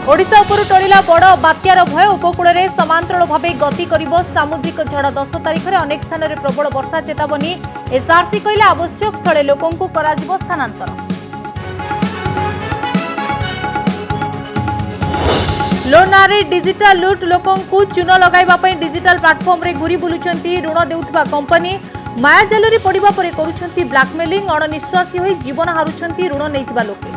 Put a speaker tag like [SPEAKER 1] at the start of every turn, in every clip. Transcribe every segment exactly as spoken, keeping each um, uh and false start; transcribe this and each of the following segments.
[SPEAKER 1] ओडिशा उपर टळिला बड़ बात्यार भय उपकूल में समांतराल भाव गति कर सामुद्रिक झड़ दस तारिख में अनेक स्थान में प्रबल वर्षा चेतावनी एसआरसी कहले आवश्यक स्थले लोकों को कराजिबो स्थानांतर। लोन नारे डिजिटल लुट लोकों को चून लगाइबा डिजिटल प्लाटफर्म रे घुरी बुलुचंती ऋण देउथबा कंपनी मायाजाल रे पड़िबा परे करूछंती ब्लैकमेलिंग अणनिश्वासी होई जीवन हारुछंती ऋण नैथिबा लोके।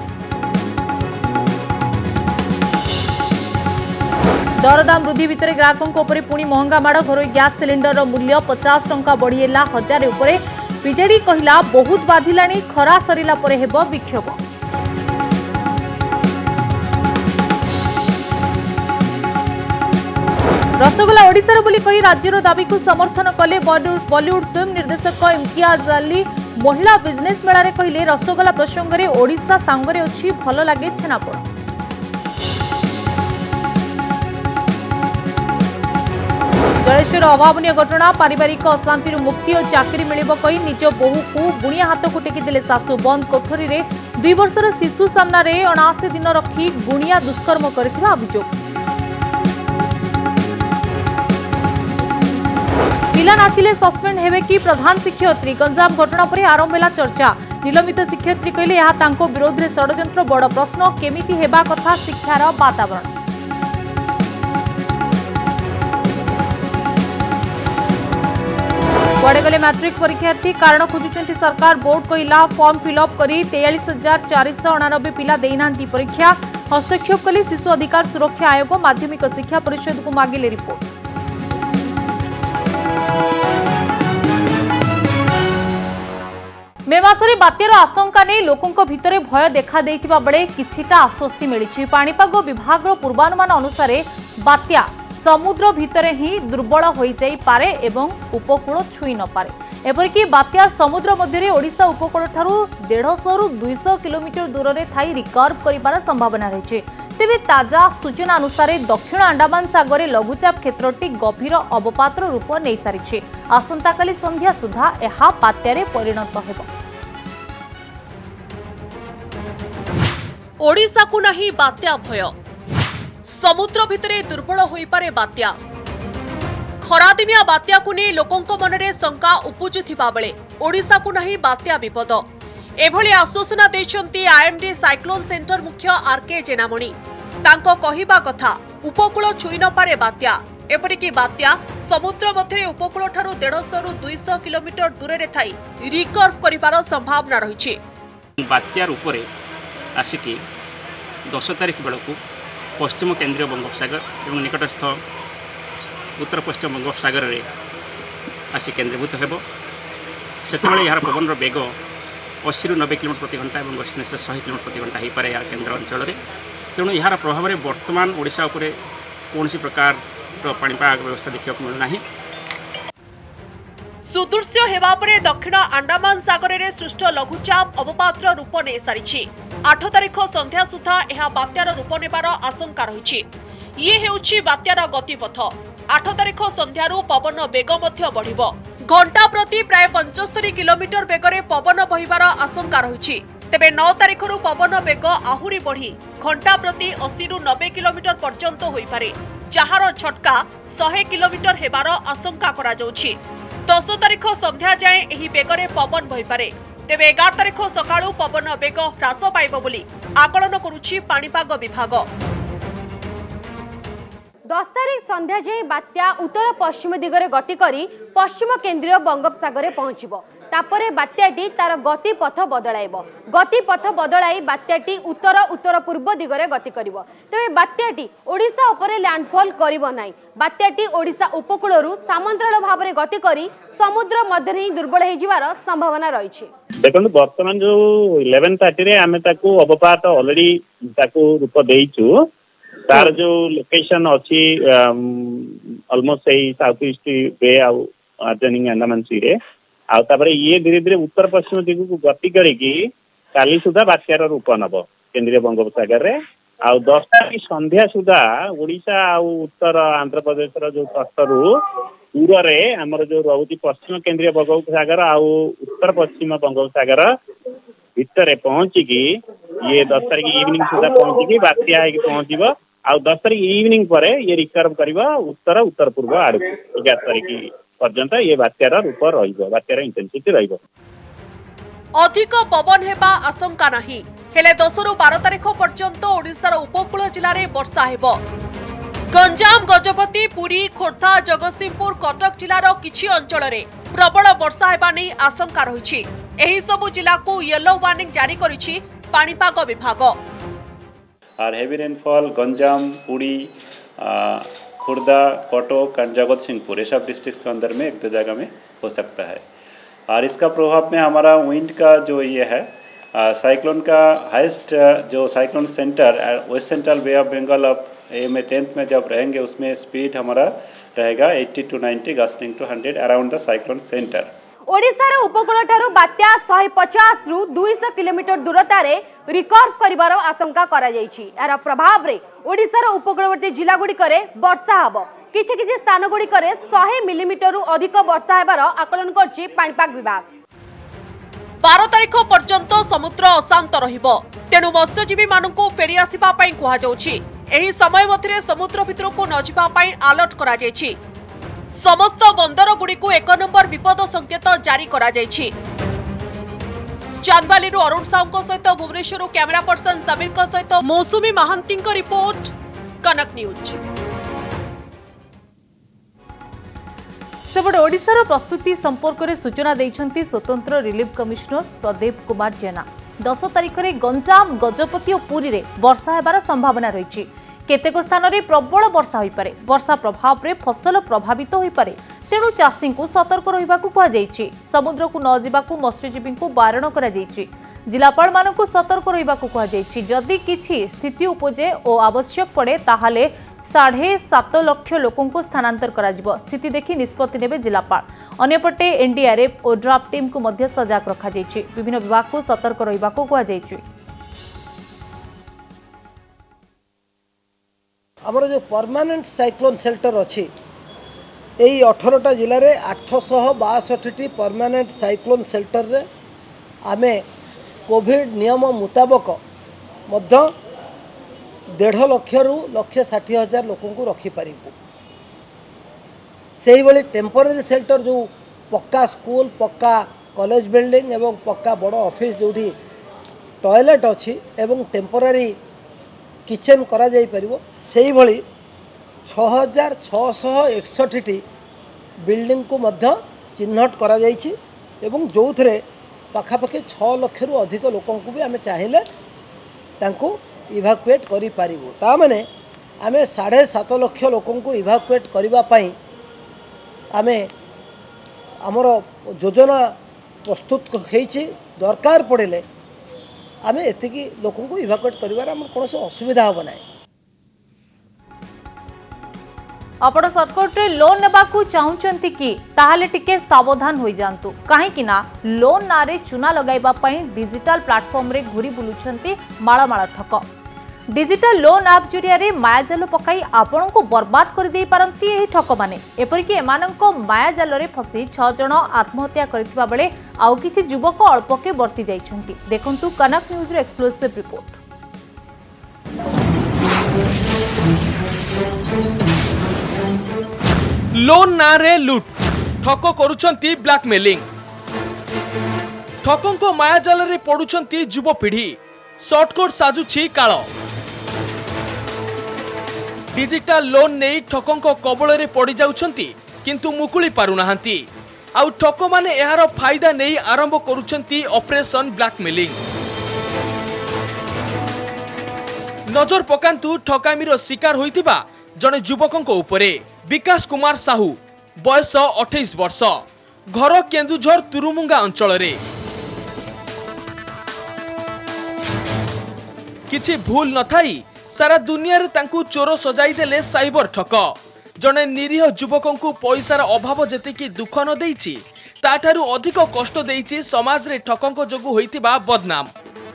[SPEAKER 1] दरदाम वृद्धि भितर ग्राहकों उपर पुणी महंगा माड़ घरोई गैस सिलिंडर मूल्य पचास टंका बढ़ीला हजार उपरे बीजेडी कहला बहुत बाधिलाणी खरा सरिला परे हेबो विक्षोभ। रसगोला ओडिशार बोली कही राज्यर दाबी को समर्थन कले बॉलीवुड फिल्म निर्देशक इम्तियाज अली महिला बिजनेस मेला रे कहले रसगोला प्रसंग में ओडिशा सांगरे अछि भल लागे छेनापोड़। जलेश्वर अभावन घटना पारिवारिक अशांति मुक्ति और चाकरी मिलिबो कही निज बोहू को गुणिया हाथ को टेकिदेले सासू बंद कोठरी रे दुई वर्षर शिशु सामना रे अनाशी दिन रखी गुणिया दुष्कर्म करथिबा अभियोग। पिला नाचिले सस्पेंड हेबे कि प्रधान शिक्षयित्री गंजाम घटना पर आरंभ होला चर्चा निलंबित शिक्षयित्री कहले यह तांको विरोध रे षड्यंत्र बड़ प्रश्न केमिति हेबा कथा शिक्षार वातावरण। कुआडे गले मैट्रिक परीक्षार्थी कारण खोजुचंती सरकार बोर्ड कहला फॉर्म फिलअप करी तेयालीस हजार चार सौ अणानबे पिला देइनांती परीक्षा हस्तक्षेप कले शिशु अधिकार सुरक्षा आयोग माध्यमिक शिक्षा परिषद को मागिले रिपोर्ट। मे मासरे बात्यार आशंका नहीं लोकों भितर भय देखा देइथिबा बेले किछिटा आश्वस्ति मिलिछि। पाणीपाग विभाग पूर्वानुमान अनुसार बात्या समुद्र भितर ही दुर्बल हो जाई पारे एवं उपकूल छुई न पारे। एपरिकी बात्या समुद्र मध्य ओडिशा उपकूल ठारू डेढ़ सौ रु दुई सौ किलोमीटर दूर में थाई रिकर्व करिबार संभावना रही। तेबे ताजा सूचना अनुसार दक्षिण अंडमान सागर लघुचाप क्षेत्रटी गभीर अवपातर रूप नहीं सारी आसंताकाली संध्या सुधा यह बात्यारे परिणत हेब।
[SPEAKER 2] ओडिशा को नहीं बात्या भय समुद्र भितरे दुर्बल होई पारे बात्या खरादिनिया बात्या को नहीं लोकों मनरे शंका उपजुथिबा बेले ओडिशा को नहीं बात्या विपद एभली आश्वासना देछंती आईएमडी साइक्लोन सेंटर मुख्य आरके जेनामणि। तांको कहिबा कथा उपकूल छुई न पारे बात्या एपरिकी बात्या समुद्र मध्य उपकूल ठारू डेढ़ सौ रु दुई सौ किलोमीटर दूर रे थाई रिकर्व करिबार संभावना रहिछि।
[SPEAKER 3] बात्यार उपरे आसिकी दस तारिख बेलू पश्चिम केंद्रीय बंगोपसागर और निकटस्थ उत्तर पश्चिम बंगोपसागर में आसी केन्द्रीभूत हो से यार पवन बेग अस्सी रु नब्बे किलोमीटर प्रति घंटा और वेस्ट से सौ किलोमीटर प्रति घंटा हो पाए यार केन्द्र अंचल में। तेणु यार प्रभाव में वर्तमान ओडिशा उपरे कौन प्रकार पाणीपाग व्यवस्था देखा मिलूना।
[SPEAKER 2] सुदृश्य हेबा परे दक्षिण अंडमान सागर में सृष्ट लघुचाप अवपातर रूप नहीं सारी आठ तारिख संध्या सुधा यह बात्यार रूप नेबार आशंका रही। ये हेउछि बात्यार गतिपथ आठ तारिख संध्यारू पवन बेग मध्य बढ़िबो घंटा प्रति प्राय पचहत्तर किलोमीटर बेगरे पवन बहिबार आशंका रही। तेबे नौ तारिख रु पवन बेग आहुरी बढ़ी घंटा प्रति अस्सी रु नब्बे किलोमीटर पर्यंत होई पारे जहार झटका सौ किलोमीटर हेबार आशंका करा जाउछि। दस तारिख संध्या जाए एही बेगरे पवन बहि पारे तेबे एगार तारिख सकाळू पवन बेग ह्रास पाइब बोली आकलन करुछि पाणीपाग विभाग।
[SPEAKER 4] दस तारिख संध्या जाए बात्या उत्तर पश्चिम दिगरे गति करी पश्चिम केंद्रीय बंगोपसागर पहुंचब तापरे बात्याटी तार गतिपथ बदलाइब गतिपथ बदलाई बात्याटी उत्तर उत्तर पूर्व दिगरे गति करिब। तेबे बात्याटी ओडिशा उपरे लैंडफॉल करिब नाही। बात्याटी ओडिशा उपकूलरू सामंतराल भाव में गति करी समुद्र मध्य ही दुर्बल हो जिवार संभावना रही।
[SPEAKER 5] देखो बर्तमान जो इलेवन थर्टी रे आमे ताकू अवपात ऑलरेडी ताकू रूप देइचु तार जो लोकेशन अच्छी ऑलमोस्ट सही साउथ ईस्ट वे आउ आर्जनिंग अंडमान सी रे आ तापर ये धीरे धीरे उत्तर पश्चिम दिगु को गति करिकी काली सुधा बात्यार रूप नब केंद्रीय बंगोपसागर रे आ दस तारिख संध्या सुधा ओडिशा आ उत्तर आंध्र प्रदेश जो तटरू दूर रे हमर जो रहुती पश्चिम केंद्रीय बंगोपसागर आ उत्तर पश्चिम बंगोपसागर भितर पहुंची की ये दस तारिख इवनिंग सुधा पहुंची की बात्या है पहुंचब आ दस तारीख इवनिंग पर ये रिकर्व करवा उत्तर उत्तर पूर्व आड़ एगार तारीख पर्यंत ये बात्यार रूप रहिबो बात्यार इंटेंसिटी रहिबो।
[SPEAKER 2] अधिक पवन हेबा आशंका नाही हेले दस रु बारह तारीख पर्यंत ओडिशार उपकूल जिले में वर्षा हेबो। गंजाम गजपति पुरी खोर्धा जगतसिंहपुर कटक जिलार किछि अंचल रे प्रबल वर्षा हेबा नै आशंका रहिछि। एही सबु जिला को येलो वार्निंग जारी करिछि पाणीपाग विभाग।
[SPEAKER 6] और heavy rainfall Ganjam Puri Khurda Cuttack and Jagatsinghpur ये सब डिस्ट्रिक्ट्स के अंदर में एक दो जगह में हो सकता है। और इसका प्रभाव में हमारा विंड का जो ये है साइक्लोन का हाईएस्ट जो cyclone centre west central Bay of Bengal of a में टेंथ में जब रहेंगे उसमें स्पीड हमारा रहेगा अस्सी टू नब्बे gusting to hundred around the cyclone centre.
[SPEAKER 4] ओडिशार उपकूल ठारू बात्या एक सौ पचास रु दो सौ किलोमीटर दूरता रे रिकर्व करिवार आशंका करा जायछि। यार प्रभाव रे ओडिशार उपकूलवर्ती जिला गुडी करे वर्षा हबो। किछि किछि स्थान गुडी करे सौ मिलीमीटर रु अधिक वर्षा हेबार आकलन करछि पाणीपाग विभाग।
[SPEAKER 2] बारह तारीख पर्यंत समुद्र अशांत रहिबो तेणु मत्स्यजीवी मानकु फेरी आसिबा पई कुहा जाउछि। एही समय मध्यरे समुद्र भितरकु न जिबा पई अलर्ट करा जायछि। समस्त बंदर गुडी को एक नंबर विपद संकेत जारी करा जायछि। चांदबाली अरुण साहू सहित भुवनेश्वर कैमरा पर्सन समीर सहित मौसुमी महांती रिपोर्ट कनक न्यूज।
[SPEAKER 1] सेपटे ओडिशार प्रस्तुति संपर्क में सूचना देइछंती स्वतंत्र रिलीफ कमिश्नर प्रदीप कुमार जेना। दस तारीख में गंजाम गजपति और पुरी रे वर्षा हेबार संभावना रही। केतेक स्थान में प्रबल वर्षा हो पारे। वर्षा प्रभाव में फसल प्रभावित हो पारे तेणु चाषी को सतर्क रहिबा को कुहा जायछि। समुद्र को न जिबाकू मत्स्यजीवी को बारण करा जायछि। जिलापाल मानकु सतर्क रहिबा को कुहा जायछि। जदि किछि स्थिति उपजे और आवश्यक पड़े ताहाले साढ़े सात लक्ष लोकों को स्थानांतर करा जिवो। स्थिति देखि निष्पत्ति नेबे जिलापाल। अन्यपटे एनडीआरएफ और ड्राफ्ट टीम को मध्य सजाग रखा जायछि। विभिन्न विभाग को सतर्क रहिबा को कुहा जायछि।
[SPEAKER 7] आमर जो परमानेंट साइक्लोन शेल्टर अच्छी यही अठरटा जिले में आठश बासठी परमानेंट साइक्लोन शेल्टर रे आमे कोविड नियम मुताबक मध्य डेढ़ लक्ष रु लक्ष षाठी हजार लोक रखिपर। से ही टेम्पररी शेल्टर जो पक्का स्कूल पक्का कॉलेज बिल्डिंग एवं पक्का बड़ ऑफिस जो टॉयलेट अच्छी एवं टेम्पररी किचन करा जाई परिबो से ही भली छह हजार छःश एकसठ बिल्डिंग को मध्य चिन्हट करा जाइछि एवं जो थे पाखापाखि छः लक्ष रु अधिक लोकों को भी आमे चाहिए तांको इवाकुएट करि पारिबो। ता माने आमे साढ़े सात लक्ष लोकों को इवाकुएट करिबा पई आमे हमर योजना प्रस्तुत होइछि। दरकार पड़े आमे एतिकी लोकों को इवाकुएट करिवार हमर कोनोसी असुविधा होबो नै।
[SPEAKER 1] आपण सर्किट रे लोन नेबाकू चाहुचंती कि ताहाले टिके सावधान होई जानतु काहे कि ना लोन नारे चुना लगाइबा पई डिजिटल प्लेटफॉर्म रे घुरी बुलुछंती माळा माळा ठक। डिजिटल लोन ऐप जरिया रे मायाजाल पकाई आपण को बर्बाद कर देई पारंती एही ठक माने। एपरि कि एमानंको मायाजाल रे फसी छह जण आत्महत्या करथिबा बेले आउ किछि युवक अल्पके बर्ती जाइछंती। देखंतु कनक न्यूज रे एक्सक्लूसिव रिपोर्ट।
[SPEAKER 8] लोन नारे लुट ठक करुछंती ब्लैकमेलिंग। ठकंको मायाजाल रे पडुछंती युवपीढ़ी। शॉर्टकट साजुछि काळ। डिजिटल लोन नहीं ठकंको कबल रे पड़ी जाउछंती किंतु मुकुली पारुनाहांती। आउ ठक माने एहार फायदा नहीं आरंभ करुछंती ऑपरेशन ब्लैकमेलिंग। नजर पकांतु ठकामीर शिकार होइतिबा जने युवकंको उपरे। विकास कुमार साहू बयस अठाईस वर्ष घर केन्दुझर तुरुमुंगा अंचल रे। किछि भूल न थाई सारा दुनिया रे तांकू चोर सजाई देले साइबर ठक। जने निरीह युवकों को पैसार अभाव जेतिकी दुख न देइछि ताठारु अधिक कष्ट देइछि समाज रे ठकंको जोगु होइतिबा बदनाम।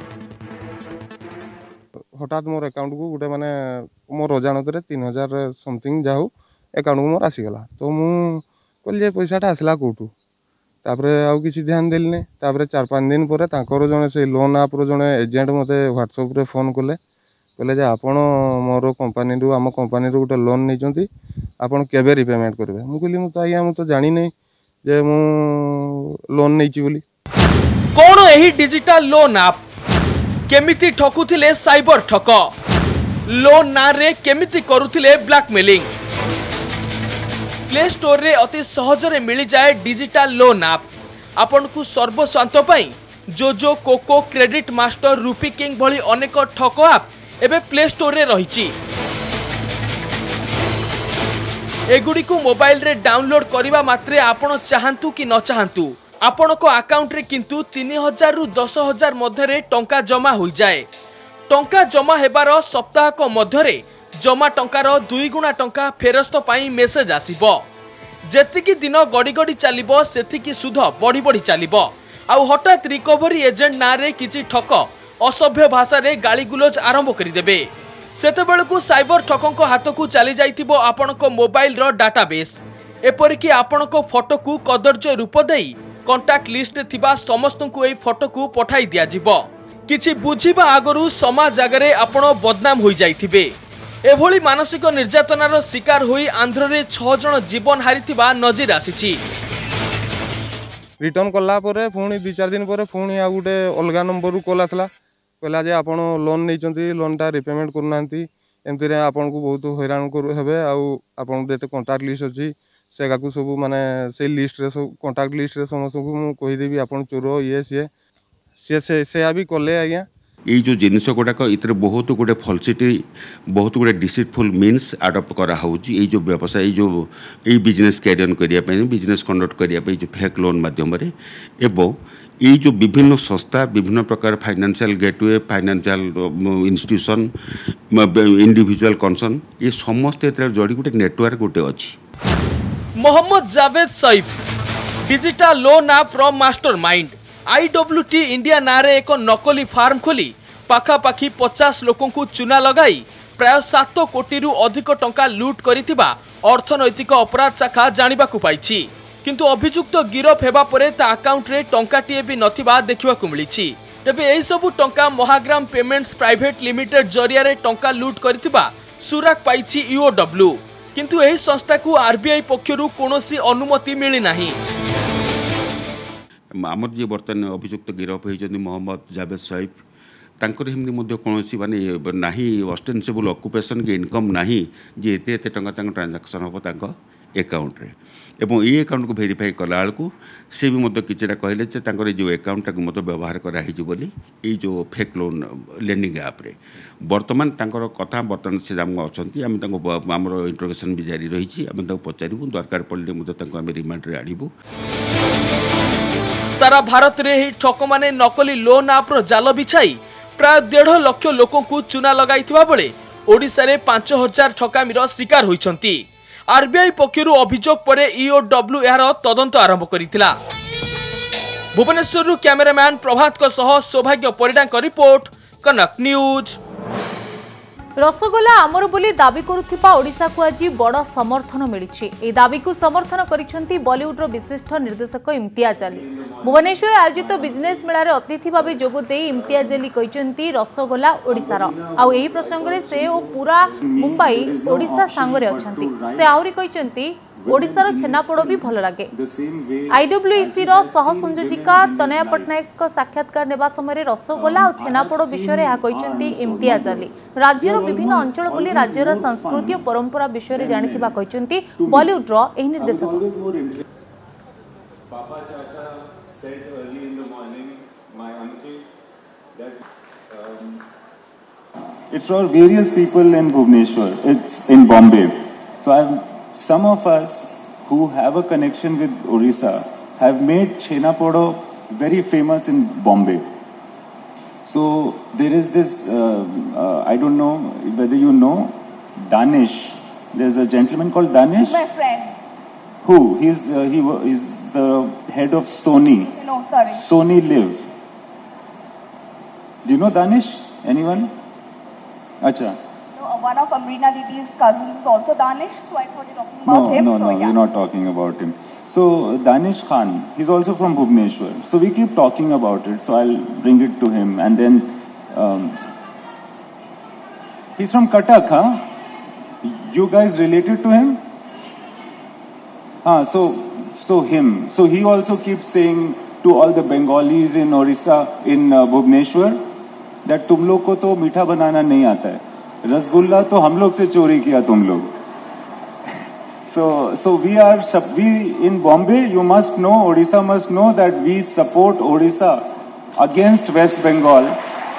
[SPEAKER 9] हठात मोर अकाउंट को गोटे माने मोर अजाणत रे तीन हजार समथिंग जाऊ अकाउंट को मोर आसीगला तो मु कहली पैसाटा आसला कौटू तापरे आउ किसी ध्यान देली तापरे चार पाँच दिन पर तांकर जने से लोन आप जने एजेंट मते व्हाट्सएप रे फोन कले कहले जे आपण मोर कंपनी रु आम कंपनी रु गोटे लोन नहीं आपण केबे रिपेमेंट करबे मु कहली मु तो आज्ञा मु तो जानी नहीं जे मु लोन नहीं बोली।
[SPEAKER 8] कौन एही डिजिटल लोन आप केमिति ठकुथिले साइबर ठक लोन ना रे केमिति करुथिले ब्लैकमेलिंग। प्ले स्टोर रे अति सहज रे मिली जाए डिजिटल लोन आप आपण को सर्वस्वांत पई जोजो कोको क्रेडिट मास्टर रूपी किंग भली अनेक ठक आप एबे प्ले स्टोर रे रहिछि। एगुडी को मोबाइल रे डाउनलोड करिबा मात्रे आपण चाहंतु कि न चाहंतु आपण को अकाउंट रे किंतु तीन हजार रु दस हजार मध्य रे टंका जमा हो जाए। टंका जमा हेबार सप्ताह को मध्य रे जमा टंकार दुई गुणा टंका फेरस्त पाई मेसेज आसीबो। जेतिकी दिन गड़ी गड़ी चलिबो सेतिकी सुध बढ़ी बढ़ी चलिबो। आउ हठात रिकवरी एजेंट ना रे किछि ठक असभ्य भाषा रे गाली गुलोज आरंभ करि देबे। सेतेबेलकु साइबर ठकंक हाथ को चली जाइथिबो आपणक मोबाइल रो डाटाबेस। एपरिकी आपणक फोटो को कदर्य रूप देई कांटेक्ट लिस्ट थिबा समस्त को एई फोटो को पठाई दिया जिवो। किछि बुझिबा आगरु समाज आगरे आपण बदनाम होई जाइथिबे। एभली मानसिक निर्यातनार शिकार होई आंध्र रे छह जण जीवन हारिथिबा नजर आसीछि।
[SPEAKER 9] रिटर्न कला परे पुणी दु चार दिन परे पुणी आ गुटे अलगा नंबर रु कॉल आसला कहला जे आपण लोन नहीं लोनटा रिपेमेंट करना एमती आपन को बहुत हैरान कर हेबे आपन जो कंटाक्ट लिस्ट अच्छी से सब माने से लिस्ट रे सब कंटाक्ट लिस्ट रे समस्त को मु कहीदेवी आपन चोर ये सी सी से से भी कले आज्ञा
[SPEAKER 10] ये जो जिनस गुड़ाक इतने बहुत गुटे फलसिटी बहुत गुटे डिसीटफुल मीन्स आडप्ट करा होउची। जो व्यवसाय जो ये बिजनेस कैरियन करने बिजनेस कंडक्ट करने जो फेक लोन माध्यम एवं ये जो विभिन्न संस्था विभिन्न प्रकार financial gateway financial institution individual concern ये समस्त जोड़ी गोटे नेटवर्क गोटे अच्छी।
[SPEAKER 8] Mohammed Javed Saif digital loan app from mastermind IWT India नारे एक नकली फार्म खोली पाखापाखी पचास लोकों को चुना लगाई प्राय सात कोटी रु अधिक टंका लूट करिथिबा अर्थनैतिक अपराध शाखा जानिबाकु पाइछि। किंतु अभियुक्त गिरफ हेबा परे ता अकाउंट रे टंकाटिए भी नथिबा देखिबाकु मिलिछि। तेबे एही सबु टंका महाग्राम पेमेंट्स प्राइवेट लिमिटेड जरिया रे टंका लूट करिथिबा सुराक पाइछि ईओडब्ल्यू। किंतु एही संस्था को आरबीआई पक्षरु कोनोसी अनुमति मिली नाही।
[SPEAKER 10] आमर जी बर्तमान अभियुक्त गिरफ होइछन्ति मोहम्मद जावेद सईफ तांकर हिमनी मध्ये कोनोसी माने नाही ऑस्टेंसिबल ऑक्युपेशन के इनकम नाही जे एते एते टंका तांक ट्रांजैक्शन होबो तांक अकाउंट रे एवं ये अकाउंट को वेरीफाई कला बेलू से भी मतलब किसी कहले जो अकाउंट को मतलब व्यवहार कराई बोली ये जो फेक लोन लेंडिंग ऐप रे बर्तमान कथा बर्तमान से आम अच्छा आम इंट्रोगेशन भी जारी रही आम पचारू दरकार पड़े रिमांड रे आनिबू।
[SPEAKER 8] सारा भारत रे ही ठक माने नकली लोन ऐप रो जाल बिछाई प्राय डेढ़ लक्ष लोकों को चुना लगाई बेले ओडिशा रे पांच हजार ठकामीर शिकार होइछंती। आरबीआई पक्षरु अभियोग पर ईओडब्ल्यू यार तदंत आरंभ करिथिला। भुवनेश्वर कैमरामैन प्रभात को सह सौभाग्य परिडा का रिपोर्ट कनक न्यूज।
[SPEAKER 1] रसगोला आमर बोली दाबी करुथिबा ओडिशा को आज बड़ समर्थन मिलिछि। ए दाबी को समर्थन करिसेंती बॉलीवुड रो विशिष्ट निर्देशक इम्तियाज अली। भुवनेश्वर आयोजित बिजनेस मेला रे अतिथि भाबे जोग देई इम्तियाज अली कहिसेंती रसगोला ओडिशार आउ एही प्रसंग रे से ओ पूरा मुंबई ओडिशा सांगरे अछंती। से आउरी कहिसेंती ओडिशार छेनापोड़ भी भल लगे। आईडब्ल्यूईसी रो सह संयोजिका तनया पट्टनायक साक्षात्कार नेबा समय रसगोला और छेनापोड़ विषय में कहिसेंती इम्तियाज अली। राज्यर विभिन्न अंचल बुली राज्यर संस्कृति और परंपरा विषय में जानिथिबा कहिसेंती बॉलीवुड रो एही निर्देशक।
[SPEAKER 11] It's for various people in Bhubaneswar. It's in Bombay. So I've some of us who have a connection with Orissa have made Chhenapodo very famous in Bombay. So there is this, uh, uh, I don't know whether you know, Danish. There's a gentleman called Danish.
[SPEAKER 12] My friend.
[SPEAKER 11] Who? He's uh, he is the head of Sony.
[SPEAKER 12] No, sorry.
[SPEAKER 11] Sony Live. Do you know Danish? Anyone? Acha.
[SPEAKER 12] One of Amrina Didi's cousins is also Danish, so I thought you're talking about
[SPEAKER 11] no,
[SPEAKER 12] him.
[SPEAKER 11] No,
[SPEAKER 12] so
[SPEAKER 11] no, no,
[SPEAKER 12] yeah.
[SPEAKER 11] we're not talking about him. So Danish Khan, he's also from Bhubaneswar. So we keep talking about it. So I'll bring it to him, and then um, He's from Cuttack, huh? You guys related to him? Ah, so so him. So he also keeps saying to all the Bengalis in Orissa, in uh, Bhubaneswar, that तुम लोग को तो मीठा बनाना नहीं आता है. रसगुल्ला तो हम लोग से चोरी किया तुम लोग. So so we are we in Bombay. You must know, Odisha must know that we support Odisha against West Bengal.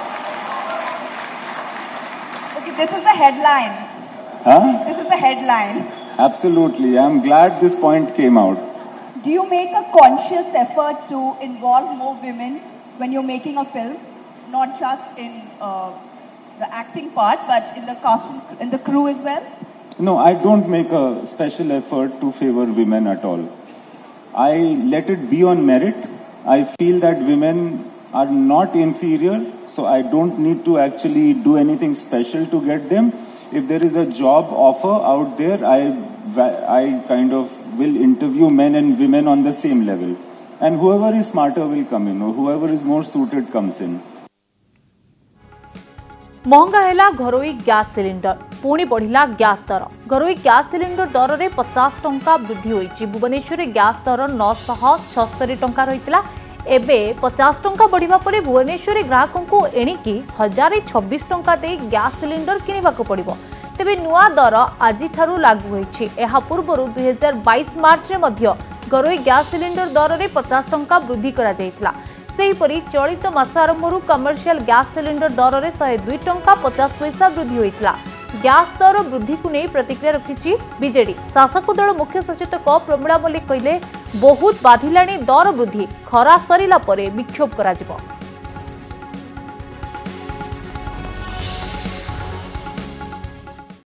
[SPEAKER 12] Okay, this is the headline.
[SPEAKER 11] Huh?
[SPEAKER 12] This is the headline.
[SPEAKER 11] Absolutely. I'm glad this point came out.
[SPEAKER 12] Do you make a conscious effort to involve more women when you're making a film, not just in uh, the acting part, but in the casting, in the crew as well?
[SPEAKER 11] No, I don't make a special effort to favor women at all. I let it be on merit. I feel that women are not inferior, so I don't need to actually do anything special to get them. If there is a job offer out there, I, I kind of will interview men and women on the same level. And whoever is smarter will come in, or whoever is more suited comes in.
[SPEAKER 1] महंगा है घरोई gas cylinder पुणी बढ़िला gas दर घरोई gas cylinder दर में पचास टंका वृद्धि होईची भुवनेश्वर गैस दर नौ सौ छस्तरी टंका रहितला एबे पचास टंका बढ़िबा परे भुवनेश्वर ग्राहकों को एणिकी हजार छब्बीस टंका दे गैस सिलिंडर किनिबाको पड़िबो तेबे नुआ दर आज ठारू लागू होईची एहा पूर्वरु दो हज़ार बाईस मार्च रे मध्य घरोई गैस सिलिंडर दर में पचास टंका वृद्धि करा जायतिला सेहीपरि चलित मास आरंभरू कमर्शियल गैस सिलिंडर दर में शहे दुई टंका पचास पैसा वृद्धि होइतिला गैस दर वृद्धि को नहीं प्रतिक्रिया रखिछि बीजेडी शासक दल मुख्य सचेतक प्रमिला मल्लिक कहले बहुत बाधिलाणी दर वृद्धि खरा सरिला परे विक्षोभ कराजिबो।